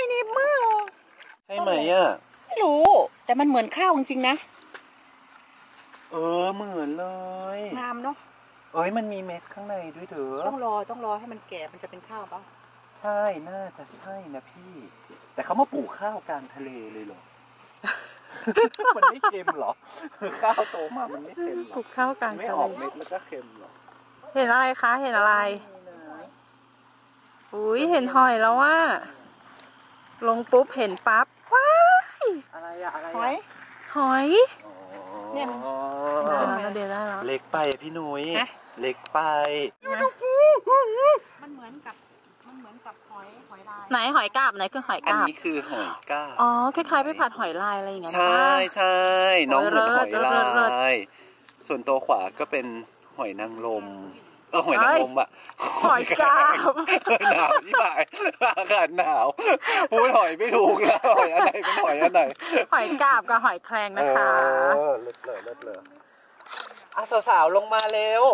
นี่มือใช่ไหมอ่ะไม่รู้แต่มันเหมือนข้าวจริงๆนะเหมือนเลยงามเนาะมันมีเม็ดข้างในด้วยเถอะต้องรอให้มันแก่มันจะเป็นข้าวปะใช่น่าจะใช่นะพี่แต่เขามาปลูกข้าวกลางทะเลเลยเหรอ มันไม่เค็มหรอข้าวโตมามันไม่เค็มหรอปลูกข้าวกลางทะเลไม่ออกเม็ดแล้วก็เค็มหรอเห็นอะไรคะเห็นอะไรอุ้ยเห็นหอยแล้วว่าลงปุ๊บเห็นปั๊บว้ายอะไรอะหอยเนี่ยได้แล้วเดี๋ยวได้แล้วเล็กไปพี่นุ้ยเล็กไปมันเหมือนกับหอยลายไหนหอยกาบไหนคือหอยกาบอันนี้คือหอยกาบคล้ายๆไปผัดหอยลายอะไรอย่างเงี้ยใช่น้องเหมือนหอยลายส่วนตัวขวาก็เป็นหอยนางรมหอยนางรมอะหอยกาบหนาวที่บ่ายอากาศหนาวพูดหอยไม่ถูกแล้วหอยอะไรเป็นหอยอะไรหอยกาบกับหอยแครงนะคะเลิศเลยสาวๆลงมาเร็ว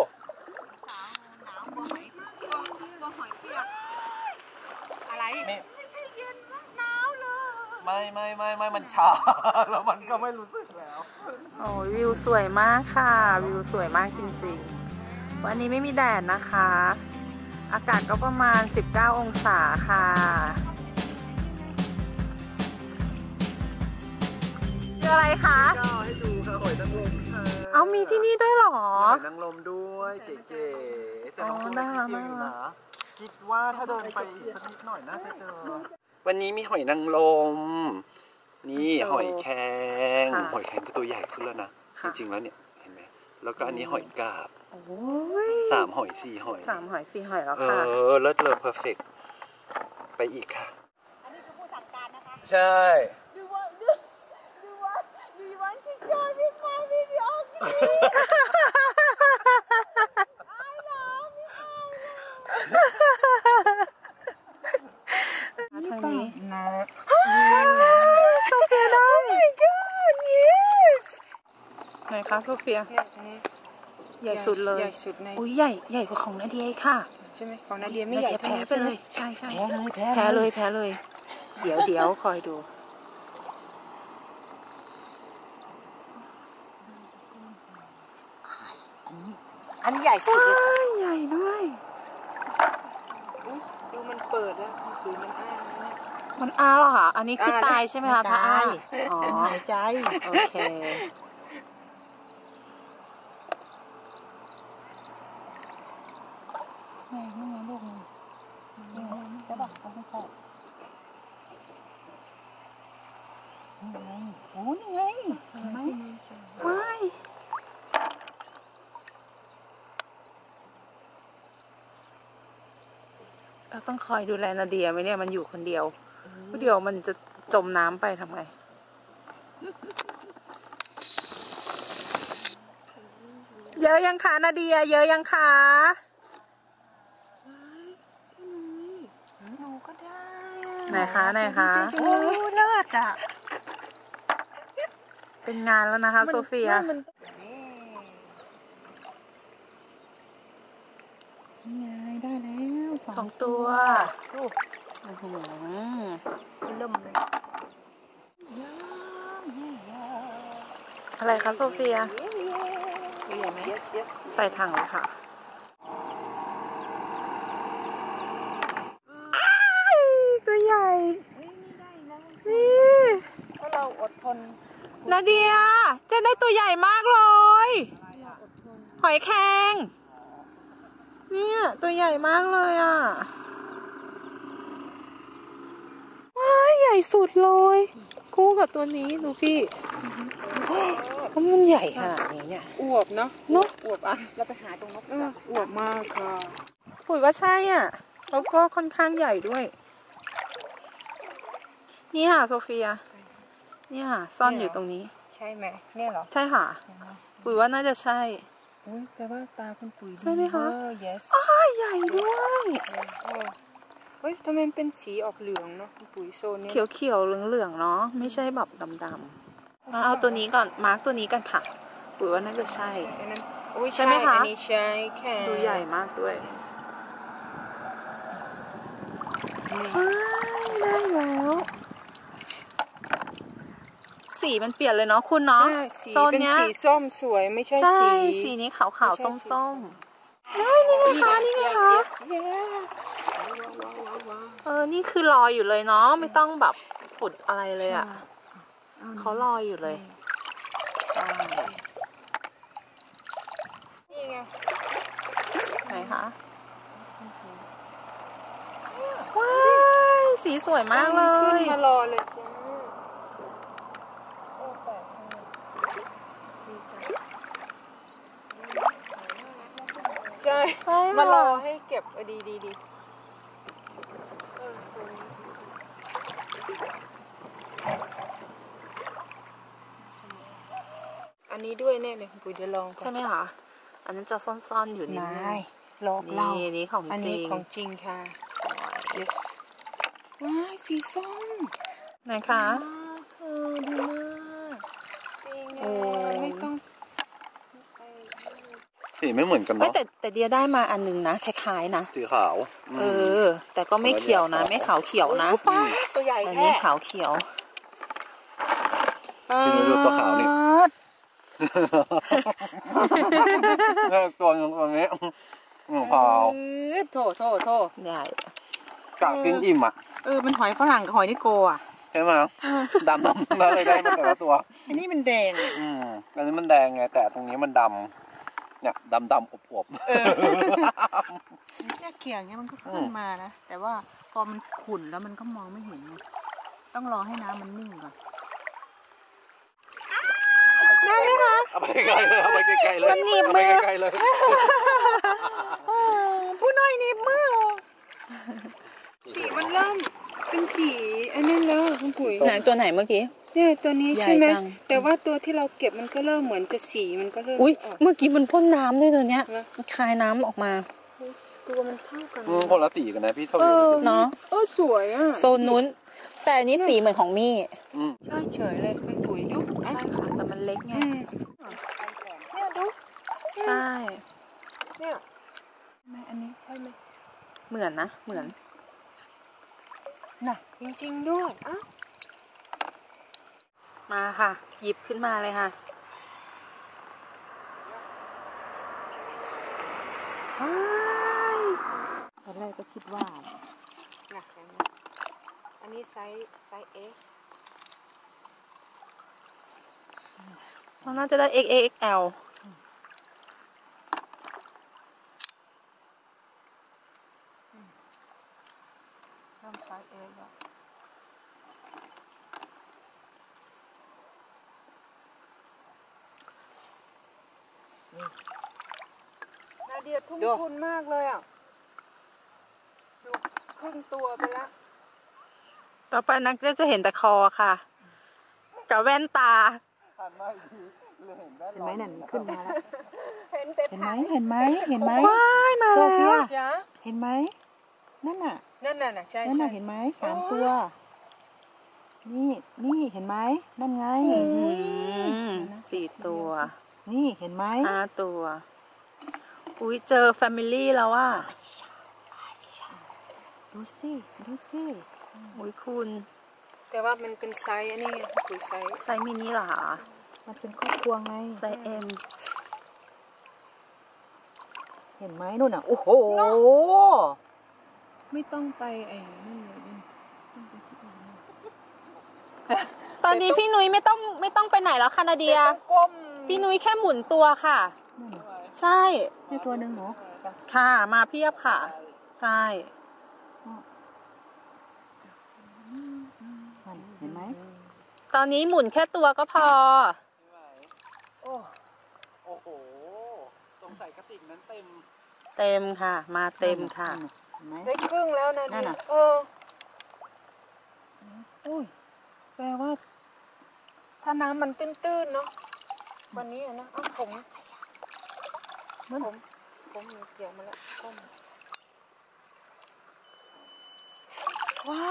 ตัวหอยเปียกอะไรไม่ใช่เย็นหนาวเลยไม่มันชาแล้วมันก็ไม่รู้สึกแล้ววิวสวยมากค่ะวิวสวยมากจริงๆวันนี้ไม่มีแดดนะคะอากาศก็ประมาณ19องศาค่ะคืออะไรคะให้ดูค่ะหอยนางรมค่ะมีที่นี่ด้วยหรอหอยนางรมด้วยเก๋ๆแต่น้องตัวเล็กๆอยู่นะคิดว่าถ้าเดินไปอีกสักนิดหน่อยน่าจะเจอวันนี้มีหอยนางรมนี่หอยแครงก็ตัวใหญ่ขึ้นแล้วนะจริงๆแล้วเนี่ยเห็นไหมแล้วก็อันนี้หอยกาบ3 หอย 4 หอย 3 หอย 4 หอยแล้วค่ะเลิศเพอร์เฟกต์ไปอีกค่ะอันนี้คือผู้สั่งการนะคะใช่ Do you want to join in my video? I love you. ทางนี้นะโซเฟียได้ Oh my god yes ไหนคะโซเฟียใหญ่สุดเลยอุ้ยใหญ่กว่าของนาเดียค่ะใช่ไหมของนาเดียไม่ใหญ่แพ้ไปเลยใช่แพ้เลยเดี๋ยวคอยดูอันใหญ่สุดเลยใหญ่ด้วยดูมันเปิดแล้วมันอ้าเหรอคะอันนี้คือตายใช่ไหมคะถ้าอ้าเป็นหายใจโอเคนี่ไงลูกนี่ใช่ป่ะไม่ใช่นี่ไงโอ้นี่ไงเห็นไหมไม่เราต้องคอยดูแลนาเดียไหมเนี่ยมันอยู่คนเดียวเดี๋ยวมันจะจมน้ำไปทำไงเยอะยังคะนาเดียเยอะยังคะหนูก็ได้ไหนคะโอ้เลิศอ่ะเป็นงานแล้วนะคะโซเฟียนี่ไงได้แล้ว2 ตัวโอ้โหเริ่มเลยอะไรคะโซเฟียใส่ถังเลยค่ะตัวใหญ่นี่ถ้าเราอดทนนาเดียจะได้ตัวใหญ่มากเลยหอยแครงเนี่ยตัวใหญ่มากเลยอ่ะว้ายใหญ่สุดเลยคู่กับตัวนี้ดูพี่มันใหญ่ขนาดนี้เนี่ยอวบเนาะอวบอ่ะเราไปหาตรงนกอวบมากค่ะปุ๋ยว่าใช่อ่ะแล้วก็ค่อนข้างใหญ่ด้วยนี่ค่ะโซเฟียนี่ค่ะซ่อนอยู่ตรงนี้ใช่ไหมเนี่ยเหรอใช่ค่ะปุ๋ยว่าน่าจะใช่แต่ว่าตาคุณปุ๋ยใช่ไหมคะyes ใหญ่ด้วยเฮ้ยทำไมเป็นสีออกเหลืองเนาะคุณปุ๋ยโซนนี้เขียวเหลืองเนาะไม่ใช่แบบดำๆเอาตัวนี้ก่อนมาร์กตัวนี้กันค่ะปุ๋ยว่าน่าจะใช่ใช่ไหมคะอันนี้ใช่ค่ะดูใหญ่มากด้วยได้แล้วสีมันเปลี่ยนเลยเนาะคุณเนาะโซนเนี้ยเป็นสีส้มสวยไม่ใช่สีนี้ขาวๆส้มๆนี่ไงคะนี่ไงคะนี่คือลอยอยู่เลยเนาะไม่ต้องแบบขุดอะไรเลยอ่ะเขาลอยอยู่เลยนี่ไงไหนคะว้ายสีสวยมากเลยมารอเลยจ้าใช่มารอให้เก็บดีอันนี้ด้วยแน่เลยปุ๋ยเดี๋ยวลองใช่ไหมคะอันนั้นจะซ่อนๆอยู่นิดนึงหลอกเรานี่ของจริงอันนี้ของจริงค่ะ yes ว้ายสีส้มไหนคะดีมากโอ้ไม่ต้องสีไม่เหมือนกันเนาะแต่เดียได้มาอันนึงนะคล้ายๆนะสีขาวแต่ก็ไม่เขียวนะไม่ขาวเขียวนะตัวใหญ่อันนี้ขาวเขียวพี่ดูตัวขาวนี่ตัวนี้เผาโถใหญ่กะกินอิ่มอ่ะมันหอยฝรั่งกับหอยนิโกอ่ะใช่ไหมดำมาเลยได้มาแต่ละตัวอันนี้มันแดงอันนี้มันแดงไงแต่ตรงนี้มันดำเนี่ยดำอวบเนี่ยเขียงเนี่ยมันก็ขึ้นมานะแต่ว่าพอมันขุ่นแล้วมันก็มองไม่เห็นต้องรอให้น้ำมันนิ่งก่อนได้ไหมคะเอาไปไกลเลยเอาไปไกลเลยมันหนีบมือเลยผู้น้อยหนีบมือสีมันเริ่มเป็นสีอันนี้แล้วคุณปุ๋ยไหนตัวไหนเมื่อกี้เนี่ยตัวนี้ใช่ไหมแต่ว่าตัวที่เราเก็บมันก็เริ่มเหมือนจะสีมันก็เริ่มเมื่อกี้มันพ่นน้ำด้วยตัวเนี้ยคายน้ำออกมาตัวมันเท่ากันคนละสีกันนะพี่เท่าเนาะสวยอ่ะโซนนู้นแต่อันนี้สีเหมือนของมี่ใช่เฉยเลยคุณปุ๋ยดูใช่ค่ะแต่มันเล็กไงเนี่ยดูใช่เนี่ยอันนี้ใช่ไหมเหมือนนะเหมือนน่ะจริงๆด้วยมาค่ะหยิบขึ้นมาเลยค่ะตอนแรกก็คิดว่าหนักอย่างนี้อันนี้ไซส์S เราน่าจะได้ XXL เริ่มไซส์ S แล้วนาเดียทุ่มทุนมากเลยอ่ะดูครึ่งตัวไปแล้วต่อไปนักจะเห็นแต่คอค่ะกับแว่นตาเห็นไหมนั่นขึ้นมาแล้วเห็นไหมว้ายมาแล้วเห็นไหมนั่นน่ะใช่นั่นน่ะเห็นไหม3 ตัวนี่เห็นไหมนั่นไง 4 ตัวนี่เห็นไหม 5 ตัวอุ้ยเจอแฟมิลี่แล้วอ่ะดูสิอุ้ยคุณแต่ว่ามันเป็นไซส์อันนี้คือไซส์มินิเหรอมันเป็นครอบครัวไงไซส์ M เห็นไหมนู่นอ่ะโอ้โหไม่ต้องไปนี่เลยตอนนี้พี่นุ้ยไม่ต้องไปไหนแล้วค่ะนาเดียพี่นุ้ยแค่หมุนตัวค่ะใช่นี่ตัวหนึ่งหนูค่ะมาเพียบค่ะใช่เห็นไหมตอนนี้หมุนแค่ตัวก็พอโอ้โหสงสัยกระติกนั้นเต็มค่ะมาเต็มค่ะได้ครึ่งแล้วนะนั่นน่ะแปลว่าถ้าน้ำมันตื้นๆเนาะวันนี้นะผมเกี่ยวมาแล้วว้า